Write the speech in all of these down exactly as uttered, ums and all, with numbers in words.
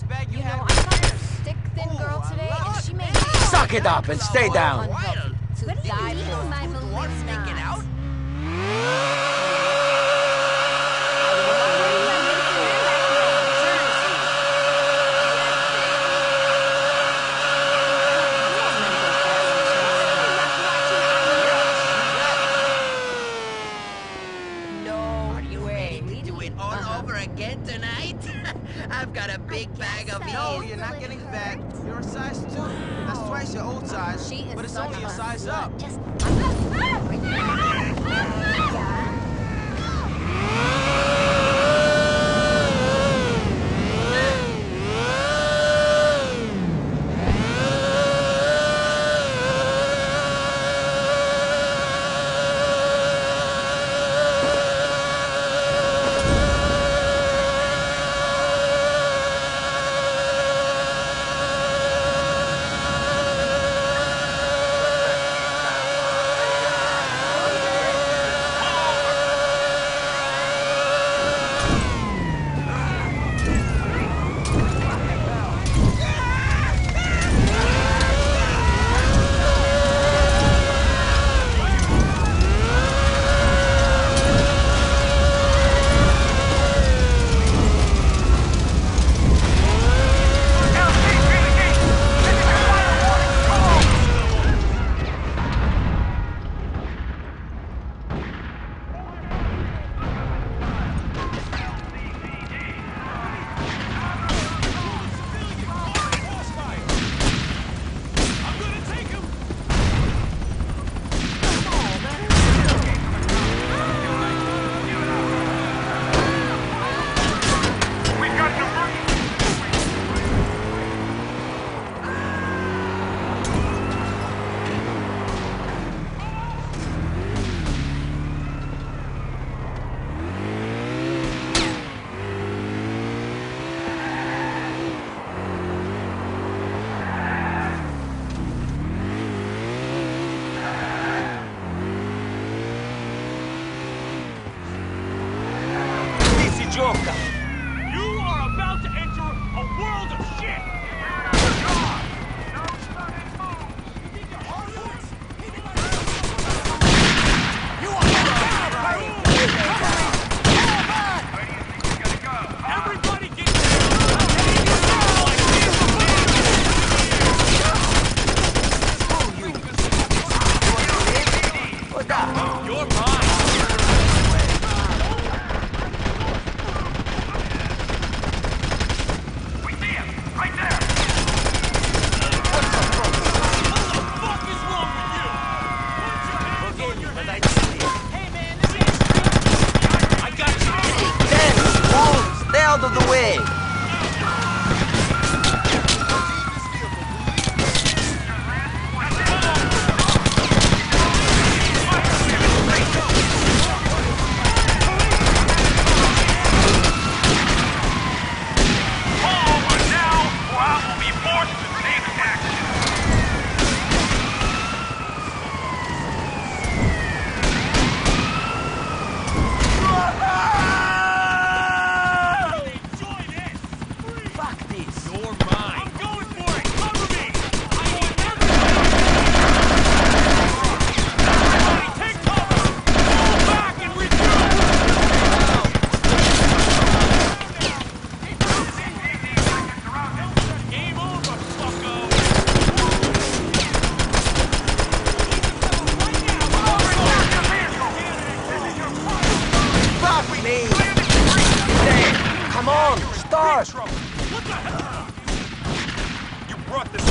bag you, You know, had I right saw there. this thick, thin Ooh, girl I today, love and it. she made Suck it up and stay down. unhealthy to What do you die mean for. those I fools believe want sneaking not. out? No Are you way. ready to do it all Uh-huh. over again tonight? I've got a big bag of No, these. you're not getting fat. You're a size two. That's twice your old size. She is but it's such only a a size slut. up. Just Gioca! You are about to enter a world of shit! Everybody get You're mine! Stay out of the way! Come on, start! What the hell? You brought this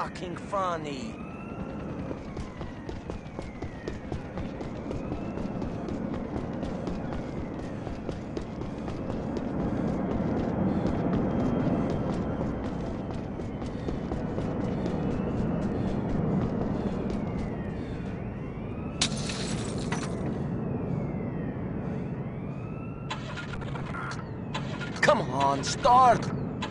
fucking funny. Come on, start!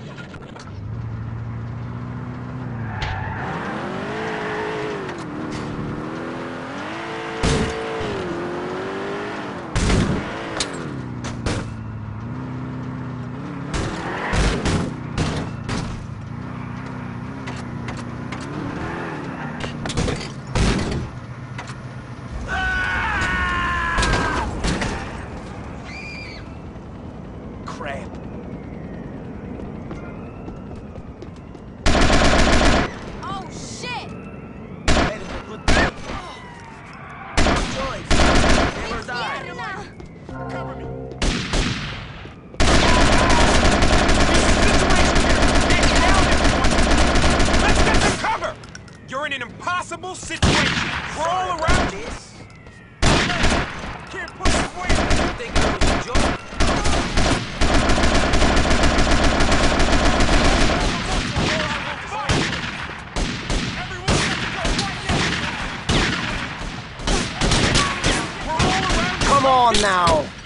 Crap. Oh shit! Made it a good day. Choice. Live or die. Mierda! Cover me. Let's get some cover! You're in an impossible situation. We're all around you. This? Can't push away. You think it was a joke? Come on now!